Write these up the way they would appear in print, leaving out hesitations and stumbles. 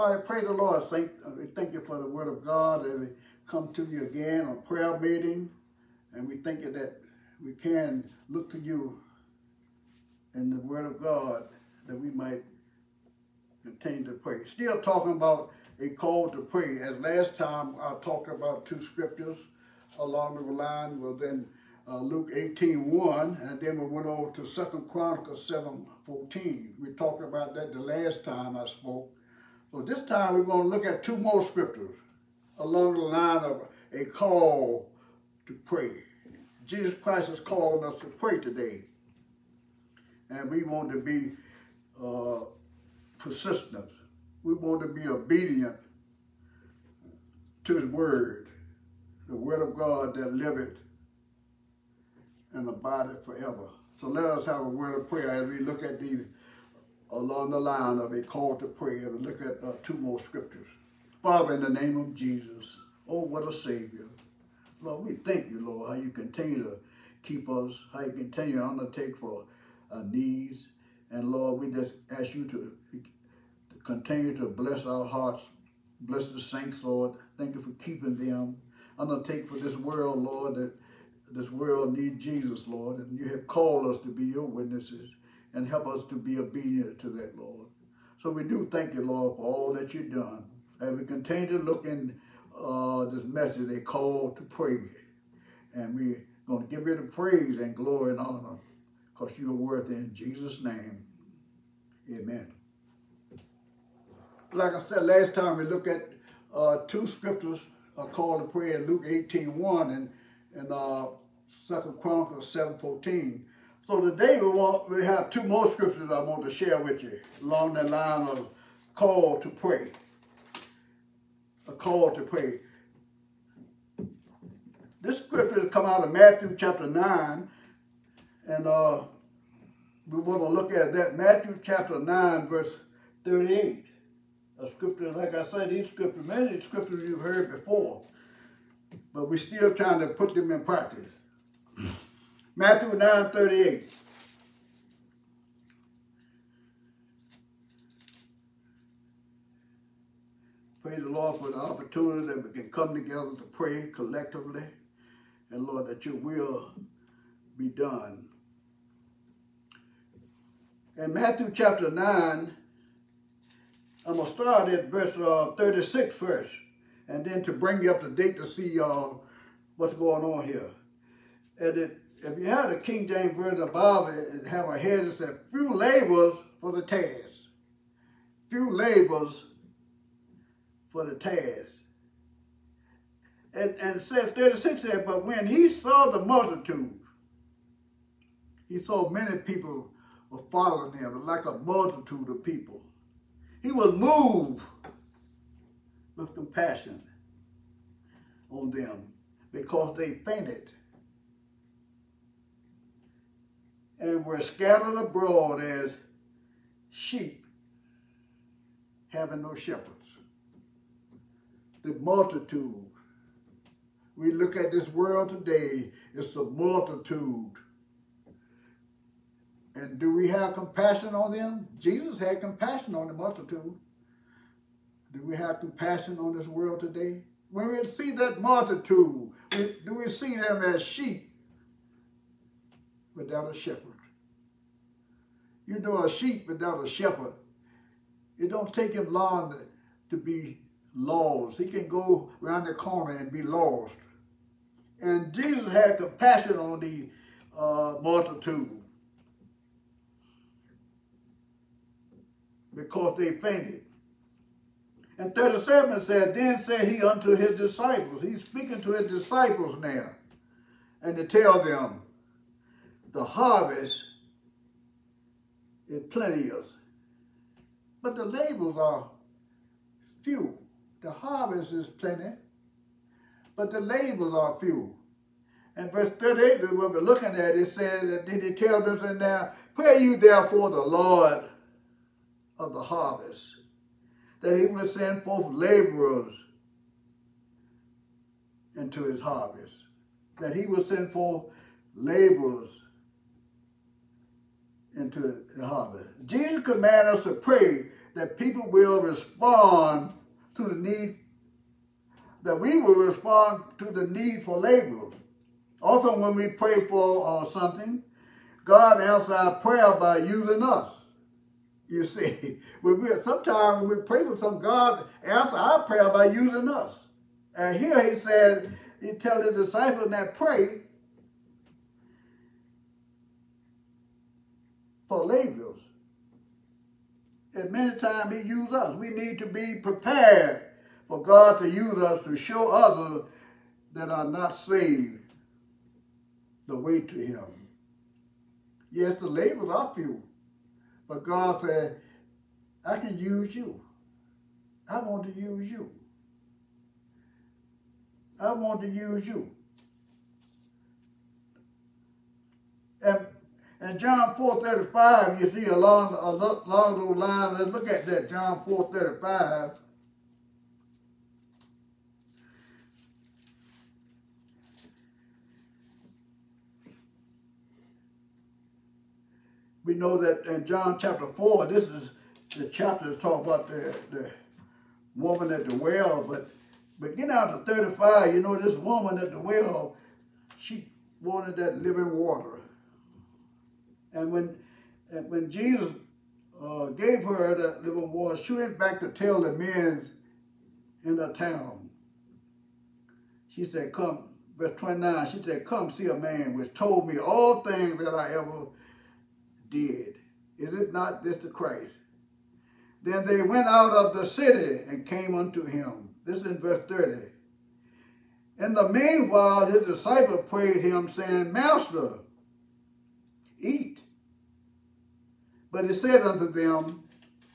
All right, praise the Lord, Saint. We thank you for the word of God, and we come to you again on prayer meeting, and we thank you that we can look to you in the word of God that we might continue to pray. Still talking about a call to pray. As last time I talked about two scriptures along the line was in Luke 18:1, and then we went over to 2 Chronicles 7:14. We talked about that the last time I spoke. So this time we're going to look at two more scriptures along the line of a call to pray. Jesus Christ has called us to pray today. And we want to be persistent. We want to be obedient to his word, the word of God that liveth and abideth forever. So let us have a word of prayer as we look at these along the line of a call to prayer. We look at two more scriptures. Father, in the name of Jesus, oh, what a Savior. Lord, we thank you, Lord, how you continue to keep us, how you continue to undertake for our needs. And Lord, we just ask you to continue to bless our hearts, bless the saints, Lord. Thank you for keeping them. Undertake for this world, Lord, that this world needs Jesus, Lord, and you have called us to be your witnesses and help us to be obedient to that, Lord. So we do thank you, Lord, for all that you've done. And we continue to look in this message, they call to pray. And we're going to give you the praise and glory and honor because you're worthy in Jesus' name. Amen. Like I said last time, we looked at two scriptures, a call to prayer in Luke 18:1 and 2 Chronicles 7:14. So today we have two more scriptures I want to share with you along the line of call to pray. A call to pray. This scripture has come out of Matthew chapter 9, and we want to look at that. Matthew chapter 9, verse 38. A scripture, like I said, these scriptures, many of these scriptures you've heard before, but we're still trying to put them in practice. Matthew 9:38. Praise the Lord for the opportunity that we can come together to pray collectively. And Lord, that your will be done. In Matthew chapter 9, I'm going to start at verse 36 first, and then to bring you up to date to see what's going on here. And if you have the King James Version of the Bible, it have a head that says, few labors for the task. Few labors for the task. And it says, 36 says, but when he saw the multitude, he saw many people were following him, like a multitude of people. He was moved with compassion on them because they fainted and were scattered abroad as sheep having no shepherds. The multitude. We look at this world today, it's a multitude. And do we have compassion on them? Jesus had compassion on the multitude. Do we have compassion on this world today? When we see that multitude, do we see them as sheep without a shepherd? You know, a sheep without a shepherd, it don't take him long to be lost. He can go around the corner and be lost. And Jesus had compassion on the multitude because they fainted. And 37 said, then said he unto his disciples, he's speaking to his disciples now, and to tell them, the harvest is plenteous, but the labors are few. The harvest is plenty, but the labors are few. And verse 38, what we're looking at, it says that then he tells them, and now, pray you therefore the Lord of the harvest, that he will send forth laborers into his harvest. That he will send forth laborers into the harvest. Jesus commanded us to pray that people will respond to the need, that we will respond to the need for laborers. Often when we pray for something, God answers our prayer by using us. You see, sometimes when we pray for something, God answers our prayer by using us. And here he said, he tells the disciples that pray for laborers. And many times he uses us. We need to be prepared for God to use us to show others that are not saved the way to him. Yes, the laborers are few, but God said, I can use you. I want to use you. I want to use you. And John 4:35, you see along those lines, let's look at that, John 4:35. We know that in John chapter 4, this is the chapter that talks about the woman at the well, but get out to 35, you know, this woman at the well, she wanted that living water. And when Jesus gave her that living water, she went back to tell the men in the town. She said, come, verse 29, she said, come see a man which told me all things that I ever did. Is it not this the Christ? Then they went out of the city and came unto him. This is in verse 30. In the meanwhile, his disciples prayed him, saying, Master, eat. But he said unto them,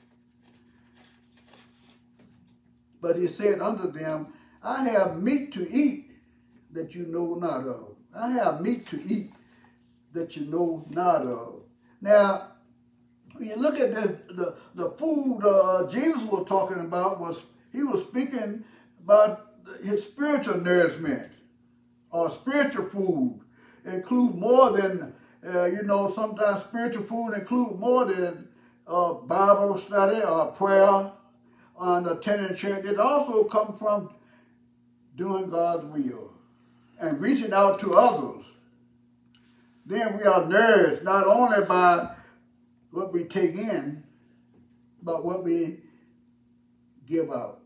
I have meat to eat that you know not of. I have meat to eat that you know not of. Now, when you look at the food Jesus was talking about, he was speaking about his spiritual nourishment or spiritual food. It includes more than, sometimes spiritual food includes more than Bible study or prayer and attending church. It also comes from doing God's will and reaching out to others. Then we are nourished not only by what we take in, but what we give out.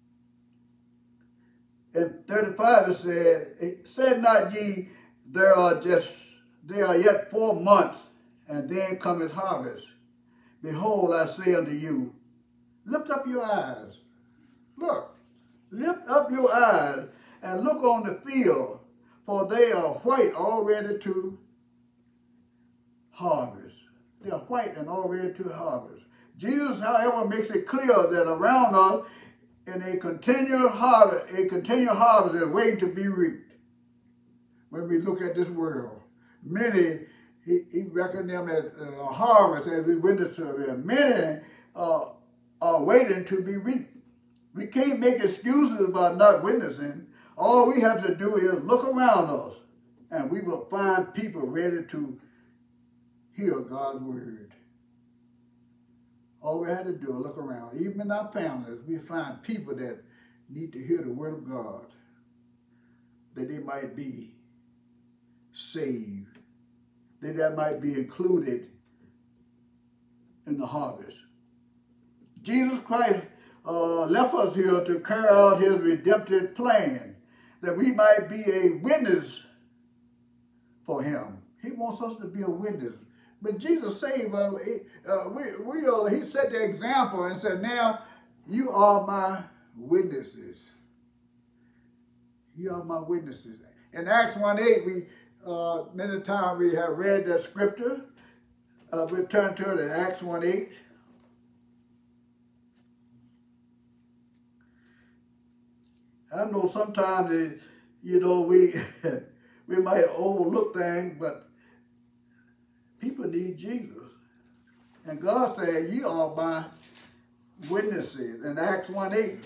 In 35 it said not ye, there are yet 4 months, and then cometh harvest. Behold, I say unto you, lift up your eyes. Look, lift up your eyes and look on the field, for they are white already to harvest. They are white and already to harvest. Jesus, however, makes it clear that around us, in a continual harvest is waiting to be reaped. When we look at this world, many, he reckoned them as a harvest as we witness to them. Many are waiting to be reaped. We can't make excuses about not witnessing. All we have to do is look around us, and we will find people ready to hear God's word. All we had to do is look around. Even in our families, we find people that need to hear the word of God, that they might be saved, that they might be included in the harvest. Jesus Christ left us here to carry out his redemptive plan, that we might be a witness for him. He wants us to be a witness. But Jesus saved us. He set the example and said, now you are my witnesses. You are my witnesses. In Acts 1:8, many times we have read that scripture. We'll turn to it in Acts 1:8. I know sometimes, we might overlook things, but people need Jesus. And God said, ye are my witnesses. In Acts 1:8,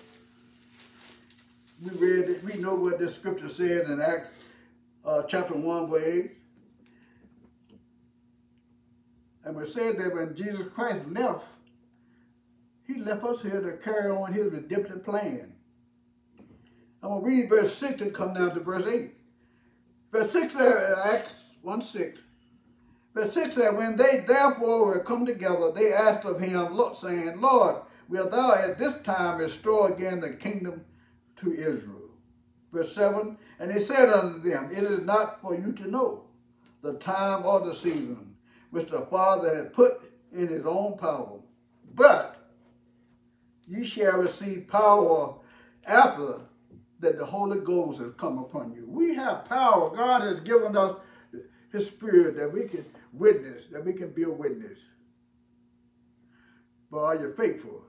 we read it, we know what this scripture says in Acts chapter 1, verse 8. And we said that when Jesus Christ left, He left us here to carry on his redemptive plan. I'm going to read verse 6 and come down to verse 8. Verse 6 there, Acts 1:6. Verse 6 said, when they therefore were come together, they asked of him, saying, Lord, wilt thou at this time restore again the kingdom to Israel? Verse 7, and he said unto them, it is not for you to know the time or the season which the Father had put in his own power, but ye shall receive power after that the Holy Ghost has come upon you. We have power. God has given us his Spirit that we can witness, that we can be a witness. But are you faithful?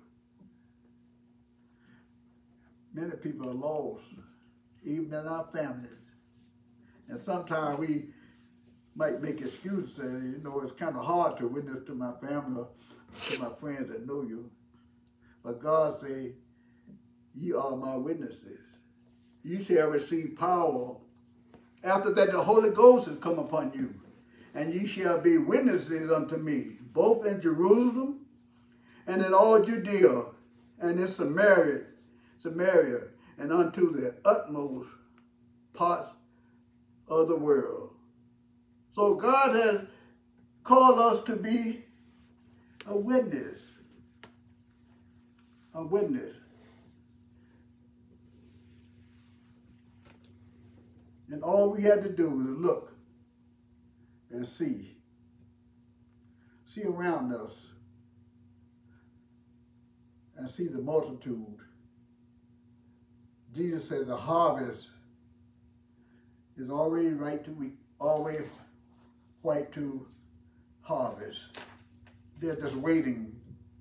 Many people are lost, even in our families. And sometimes we might make excuses, saying, you know, it's kind of hard to witness to my family, to my friends that know you. But God say, ye are my witnesses. You shall receive power. After that, the Holy Ghost has come upon you, and ye shall be witnesses unto me, both in Jerusalem and in all Judea and in Samaria, and unto the utmost parts of the world. So God has called us to be a witness. A witness. And all we had to do was look and see. See around us. And see the multitude. Jesus said the harvest is always always white to harvest. They're just waiting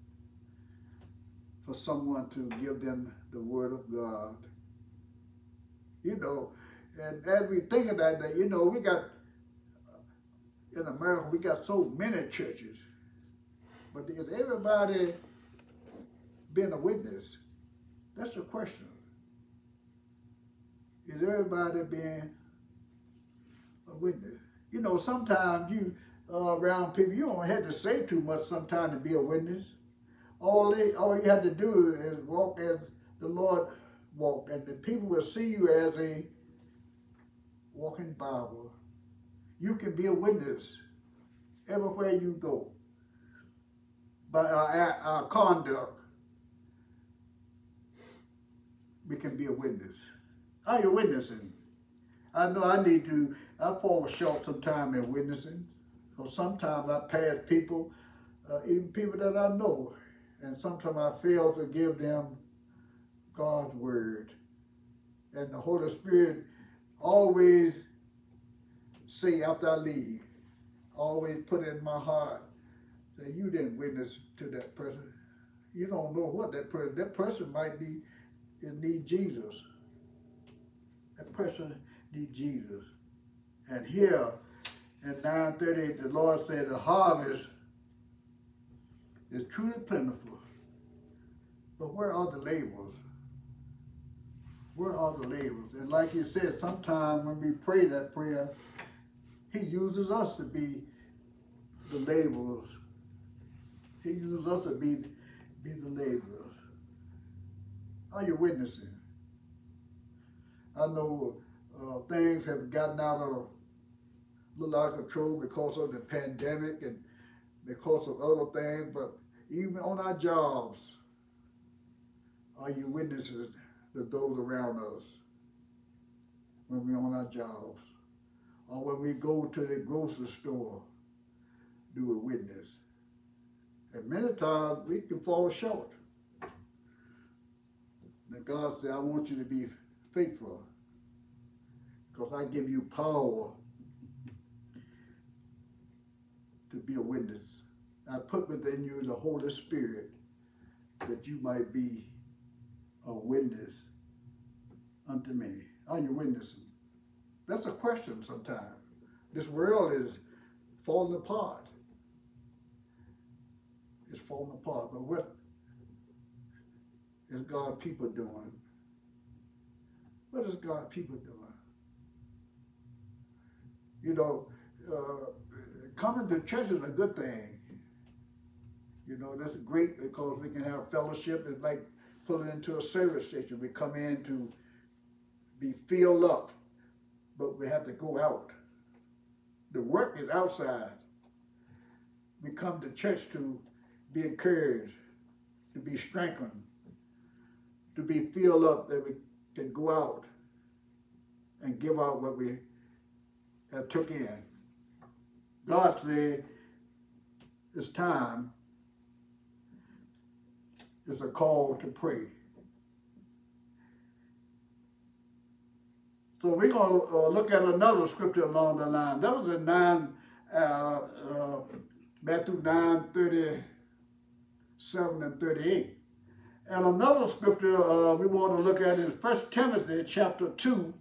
for someone to give them the word of God. You know, and as we think of that, you know, we got, in America, we got so many churches. But is everybody being a witness? That's the question. Is everybody being a witness? You know, sometimes you around people, you don't have to say too much sometimes to be a witness. All you have to do is walk as the Lord walked, and the people will see you as a walking Bible. You can be a witness everywhere you go. By our conduct, we can be a witness. Are you witnessing? I know I fall short sometimes in witnessing. So sometimes I pass people, even people that I know, and sometimes I fail to give them God's word. And the Holy Spirit always say after I leave, always put in my heart that you didn't witness to that person. You don't know what that person might be in need Jesus. That person needs Jesus. And here in 9:30, the Lord said the harvest is truly plentiful. But where are the laborers? Where are the laborers? And like you said, sometimes when we pray that prayer, he uses us to be the laborers. He uses us to be the laborers. Are you witnessing? I know things have gotten out of a little out of control because of the pandemic and because of other things, but even on our jobs, are you witnesses to those around us when we're on our jobs? Or when we go to the grocery store, do a witness? And many times we can fall short. And God said, I want you to be faithful because I give you power to be a witness. I put within you the Holy Spirit that you might be a witness unto me. Are you witnessing? That's a question sometimes. This world is falling apart. It's falling apart. But what is God's people doing? What is God's people doing? You know, coming to church is a good thing. You know, that's great because we can have fellowship. It's like pulling into a service station. We come in to be filled up, but we have to go out. The work is outside. We come to church to be encouraged, to be strengthened, to be filled up, that we can go out and give out what we have took in. God said it's time. It's a call to pray. So we're going to look at another scripture along the line. That was in Matthew 9:37 and 38. And another scripture we want to look at is 1 Timothy chapter 2,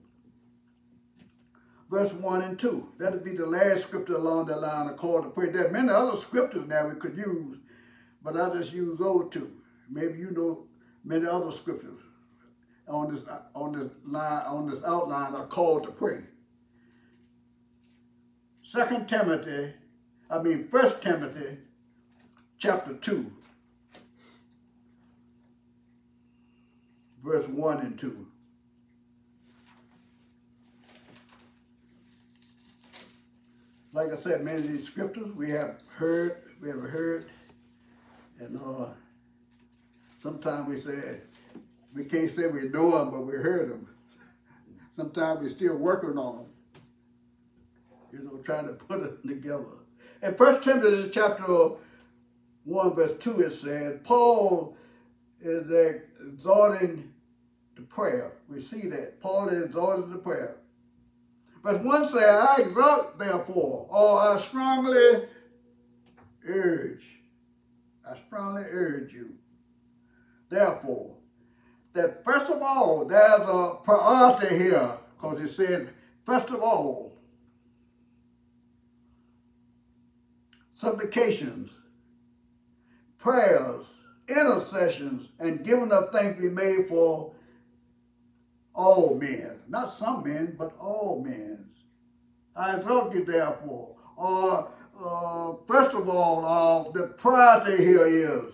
verse 1 and 2. That'll be the last scripture along the line of call to pray. There are many other scriptures now we could use, but I just use those two. Maybe you know many other scriptures on this outline are called to pray. 1 Timothy chapter 2, verse 1 and 2. Like I said, many of these scriptures we have heard, and sometimes we can't say we know them, but we heard them. Sometimes we're still working on them, you know, trying to put them together. In 1 Timothy chapter 1, verse 2, it says, Paul is exhorting to prayer. We see that. Paul is exhorting to prayer. Verse 1 says, I exhort, therefore, or I strongly urge you, therefore, that first of all, there's a priority here, because it said, first of all, supplications, prayers, intercessions, and giving of thanks be made for all men. Not some men, but all men. I exhort you therefore. First of all, the priority here is,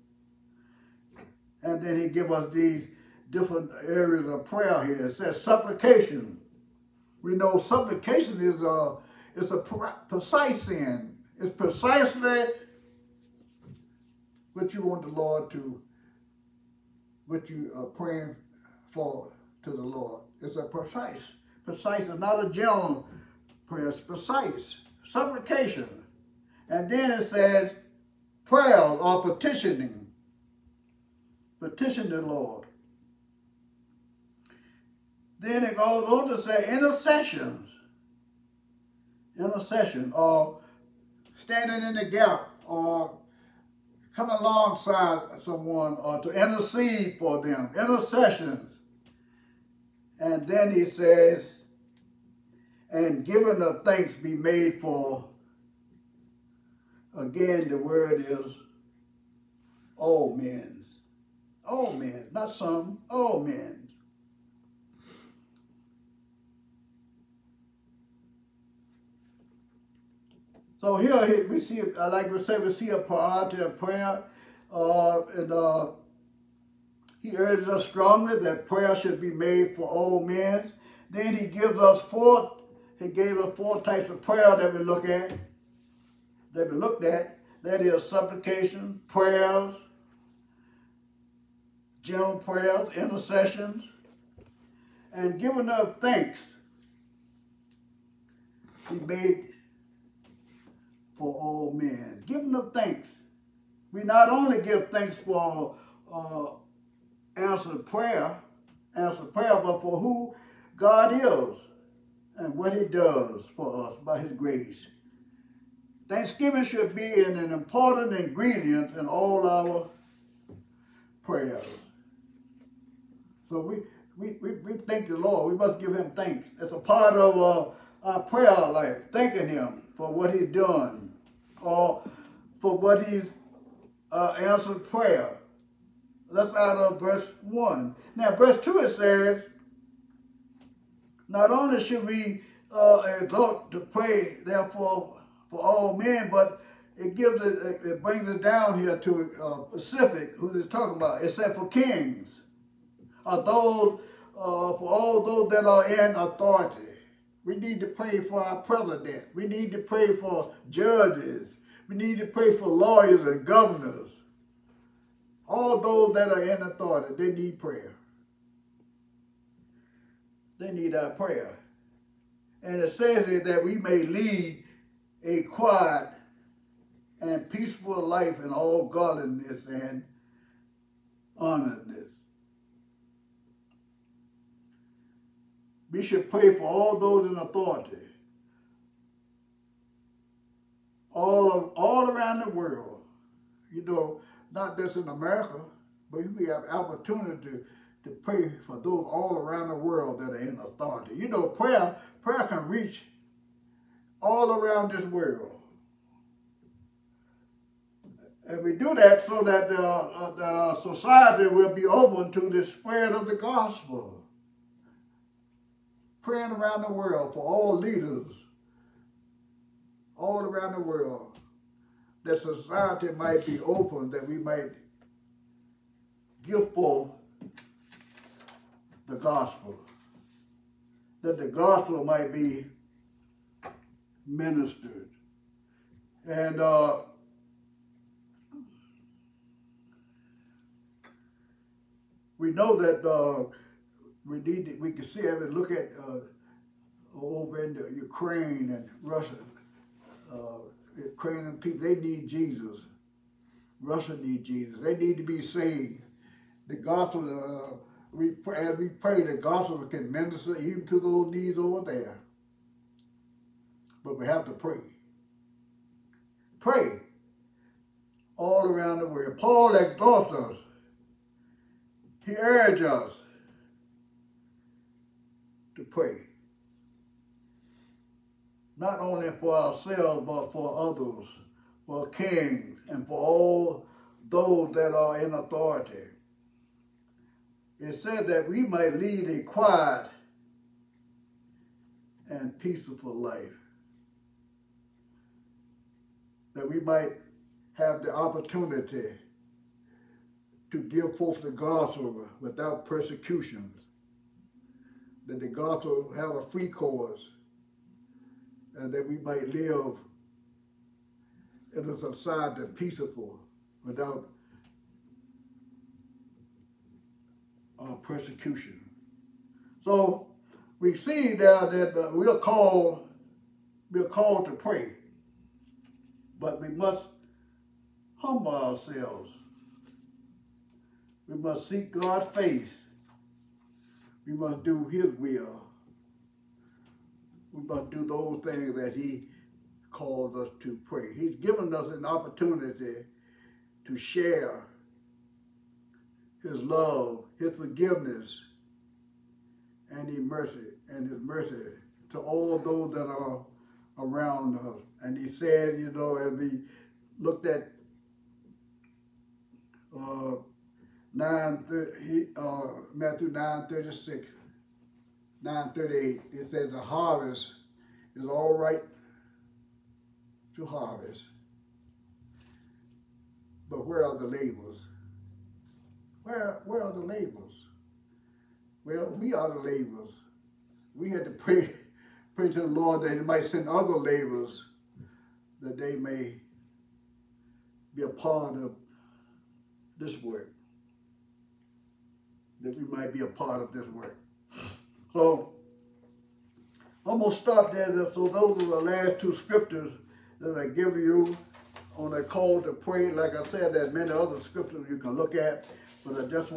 and then he gives us these different areas of prayer here. It says supplication. We know supplication is a precise sin. It's precisely what you want the Lord to, what you are praying for to the Lord. It's a precise. Precise is not a general prayer. It's precise. Supplication. And then it says prayer or petitioning. Petition the Lord. Then it goes on to say intercessions. Intercession, or standing in the gap, or come alongside someone, or to intercede for them. Intercessions. And then he says, and giving of thanks be made for, again the word is all men. All men, not some, all men. So here we see, like we say, we see a priority of prayer, and he urges us strongly that prayer should be made for all men. Then he gives us four types of prayer that we looked at. That is supplication, prayers, general prayers, intercessions, and giving of thanks. He made for all men. Giving of thanks. We not only give thanks for answered prayer, but for who God is and what he does for us by his grace. Thanksgiving should be an important ingredient in all our prayers. So we thank the Lord. We must give him thanks. It's a part of our prayer life, thanking him for what he's done, or for what he's answered prayer. That's out of verse 1. Now, verse 2, it says, not only should we exhort to pray, therefore, for all men, but it gives it brings it down here to specific, who is talking about. It said for kings, are those, for all those that are in authority. We need to pray for our president. We need to pray for judges. We need to pray for lawyers and governors. All those that are in authority, they need prayer. They need our prayer. And it says here that we may lead a quiet and peaceful life in all godliness and honoredness. We should pray for all those in authority, all around the world. You know, not just in America, but we have opportunity to pray for those all around the world that are in authority. You know, prayer can reach all around this world. And we do that so that the society will be open to the spread of the gospel. Praying around the world for all leaders, all around the world, that society might be open, that we might give forth the gospel, that the gospel might be ministered. And we know that we can see it and look at over in the Ukraine and Russia. Ukrainian people, they need Jesus. Russia needs Jesus. They need to be saved. The gospel, as we pray, the gospel can minister even to those needs over there. But we have to pray. Pray all around the world. Paul exhorts us. He urges us to pray. Not only for ourselves, but for others, for kings, and for all those that are in authority. It said that we might lead a quiet and peaceful life. That we might have the opportunity to give forth the gospel without persecutions. That the gospel have a free course, and that we might live in a society peaceful without persecution. So we see there that we are called to pray, but we must humble ourselves. We must seek God's face. We must do His will. We must do those things that He calls us to pray. He's given us an opportunity to share His love, His forgiveness, and His mercy to all those that are around us. And He said, you know, as we looked at Matthew 9:36, 9:38, it says the harvest is all right to harvest, but where are the laborers? Where are the laborers? Well, we are the laborers. We had to pray to the Lord that He might send other laborers, that they may be a part of this work, that we might be a part of this work. So I'm going to stop there. So those are the last two scriptures that I give you on the call to pray. Like I said, there's many other scriptures you can look at, but I just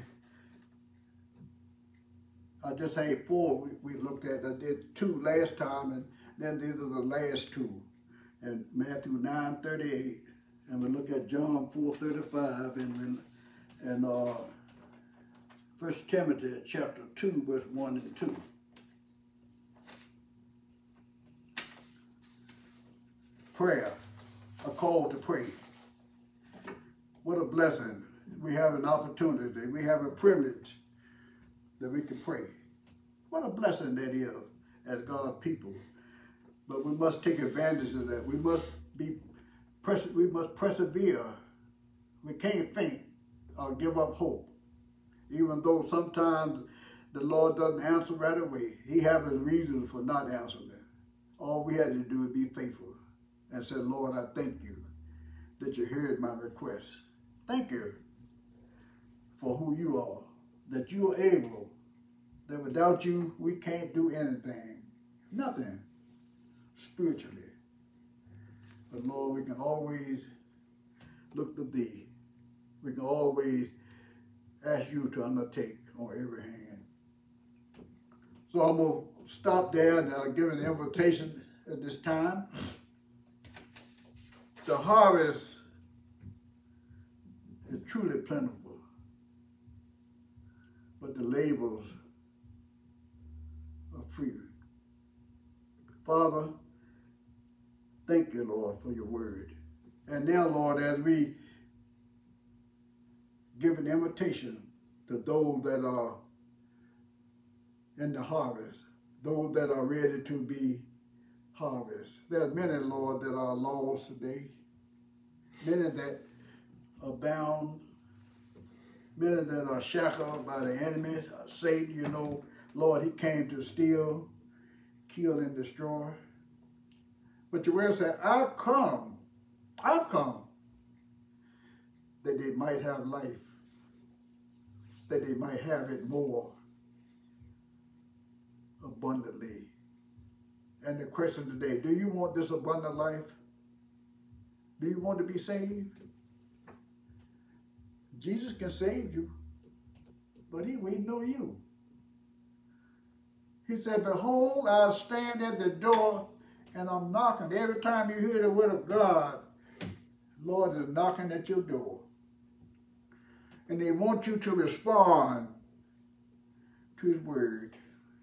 had four we looked at. I did two last time, and then these are the last two. And Matthew 9:38, and we look at John 4:35, and 1 Timothy chapter 2, verse 1 and 2. Prayer, a call to pray. What a blessing. We have an opportunity. We have a privilege that we can pray. What a blessing that is as God's people. But we must take advantage of that. We must be we must persevere. We can't faint or give up hope. Even though sometimes the Lord doesn't answer right away. He has his reasons for not answering. All we had to do is be faithful and say, Lord, I thank you that you heard my request. Thank you for who you are, that you are able, that without you, we can't do anything, nothing spiritually. But Lord, we can always look to thee. We can always ask you to undertake on every hand. So I'm going to stop there and I'll give an invitation at this time. The harvest is truly plentiful, but the labors are few. Father, thank you, Lord, for your word. And now, Lord, as we give an invitation to those that are in the harvest, those that are ready to be harvest. There are many, Lord, that are lost today, many that are bound, many that are shackled by the enemy, Satan. You know, Lord, he came to steal, kill, and destroy. But your word said, I've come, that they might have life, that they might have it more abundantly. And the question today, do you want this abundant life? Do you want to be saved? Jesus can save you, but he waiting on you. He said, behold, I stand at the door and I'm knocking. Every time you hear the word of God, Lord is knocking at your door. And they want you to respond to his word.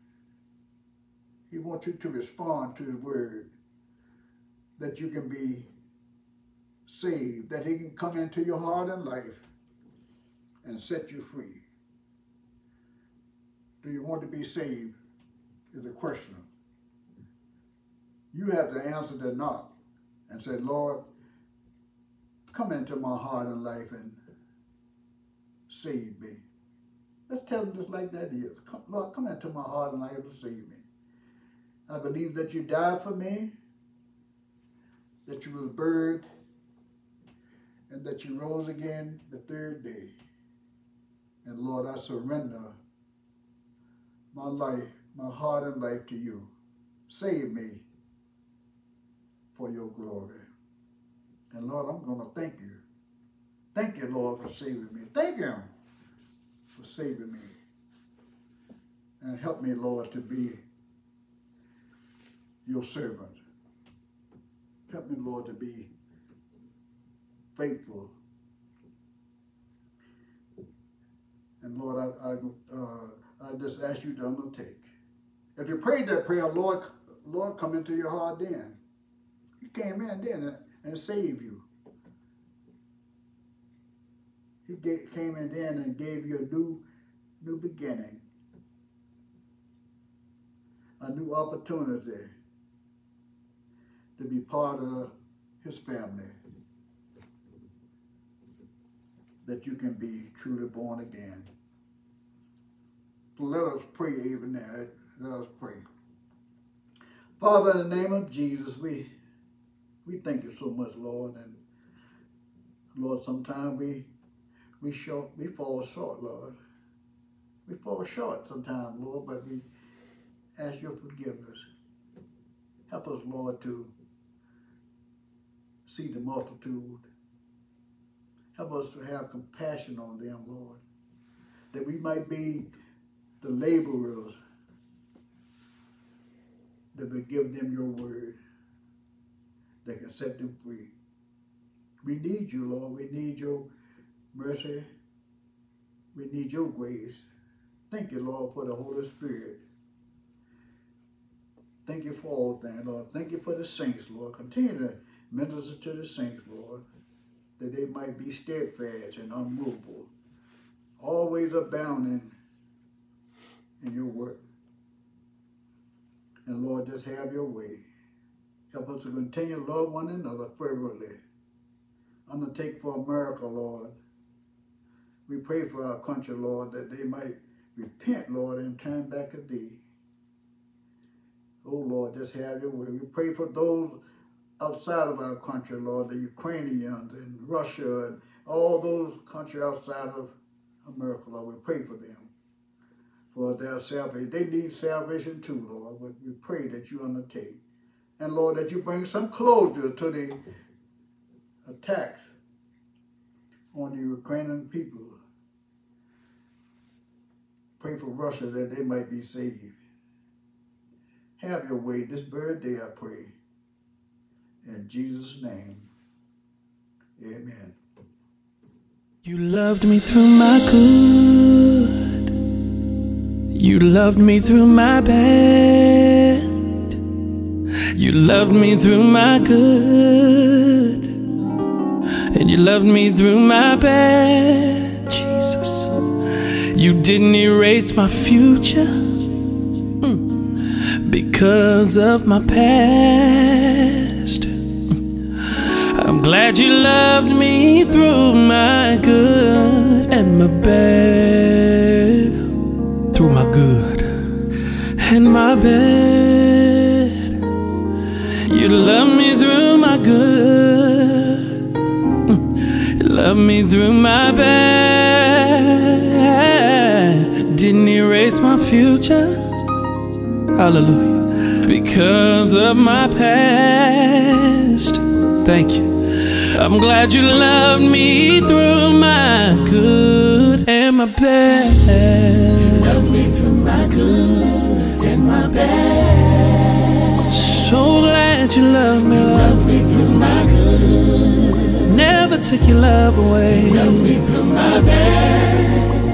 He wants you to respond to his word, that you can be saved, that he can come into your heart and life and set you free. Do you want to be saved is the question. You have to answer the knock and say, Lord, come into my heart and life and save me. Let's tell him just like that is. Lord, come into my heart and life and save me. I believe that you died for me, that you were buried, and that you rose again the third day. And Lord, I surrender my life, my heart and life to you. Save me for your glory. And Lord, I'm going to thank you. Thank you, Lord, for saving me. Thank him for saving me. And help me, Lord, to be your servant. Help me, Lord, to be faithful. And Lord, I just ask you to undertake. If you prayed that prayer, Lord, come into your heart then. He came in then and saved you. He came in then and gave you a new beginning, a new opportunity to be part of his family, that you can be truly born again. So let us pray even now. Let us pray. Father, in the name of Jesus, we thank you so much, Lord. And Lord, sometimes we fall short, Lord. We fall short sometimes, Lord, but we ask your forgiveness. Help us, Lord, to see the multitude. Help us to have compassion on them, Lord, that we might be the laborers, that will give them your word, that can set them free. We need you, Lord. We need your mercy. We need your grace. Thank you, Lord, for the Holy Spirit. Thank you for all things, Lord. Thank you for the saints, Lord. Continue to minister to the saints, Lord, that they might be steadfast and unmovable, always abounding in your work. And Lord, just have your way. Help us to continue to love one another fervently undertake for America, Lord. We pray for our country, Lord, that they might repent, Lord, and turn back to thee. Oh, Lord, just have your way. We pray for those outside of our country, Lord, the Ukrainians and Russia and all those countries outside of America, Lord. We pray for them, for their salvation. They need salvation too, Lord, but we pray that you undertake. And, Lord, that you bring some closure to the attacks on the Ukrainian people. Pray for Russia that they might be saved. Have your way this very day, I pray. In Jesus' name, amen. You loved me through my good. You loved me through my bad. You loved me through my good. And you loved me through my bad, Jesus. You didn't erase my future because of my past. I'm glad you loved me through my good and my bad. Through my good and my bad. You loved me through my good. You loved me through my bad. Didn't erase my future. Hallelujah. Because of my past. Thank you. I'm glad you loved me through my good and my bad. You loved me through my good and my bad. So glad you loved me. You loved me through my good. Never took your love away. You loved me through my bad.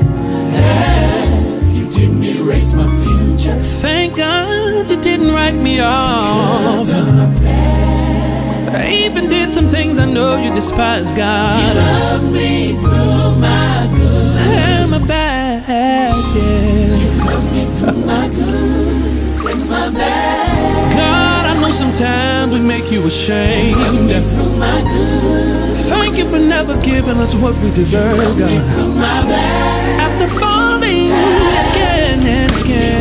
You didn't erase my future. Thank God you didn't write me off. Because of my past. I even did some things I know you despise, God. You loved me through my good and my bad, yeah. You loved me through my good and my bad. God, I know sometimes we make you ashamed. You loved me through my good. Thank you for never giving us what we deserve, God. You loved me through my bad. After falling again and again.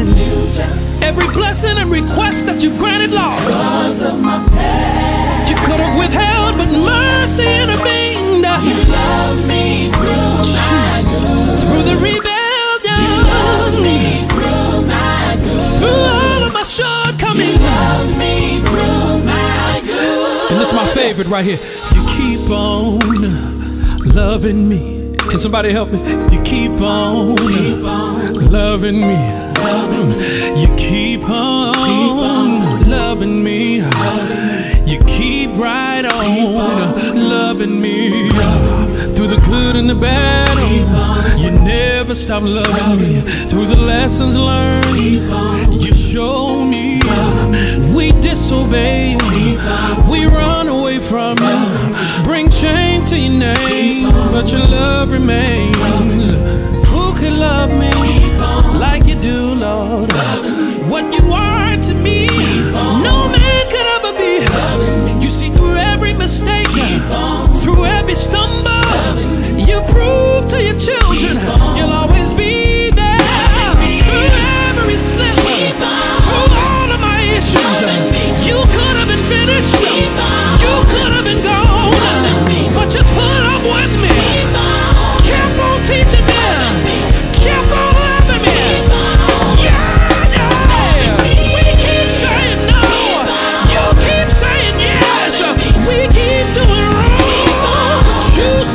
Every blessing and request that you granted, Lord, because of my past. You could have withheld, but mercy intervened. You loved me through my good. Through the rebellion. You loved me through my good. Through all of my shortcomings. You loved me through my good. And this is my favorite right here. You keep on loving me. Can somebody help me? You keep on loving me. You keep on loving me. You keep right on loving me. Through the good and the bad, you never stop loving me. Through the lessons learned, you show me. We disobey, we run away from you. Bring shame to your name, but your love remains. Who could love me like you do, Lord? What you are to me, no man could ever be. You see through every mistake, through every stumble, you prove to your children you'll always be there. Through every slip, through all of my issues, you could have been finished, you could have been gone, but you put up with me, kept on teaching me, kept on loving me. Yeah, yeah. We keep saying no, you keep saying yes. We keep doing wrong. Choose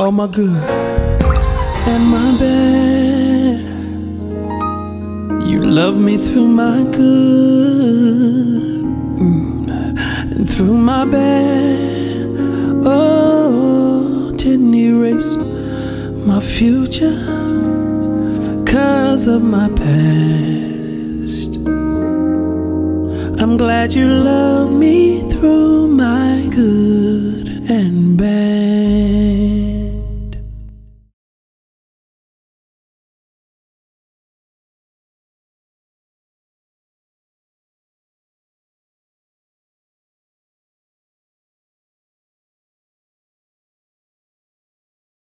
all my good and my bad. You love me through my good and through my bad. Oh, didn't erase my future 'cause of my past. I'm glad you love me through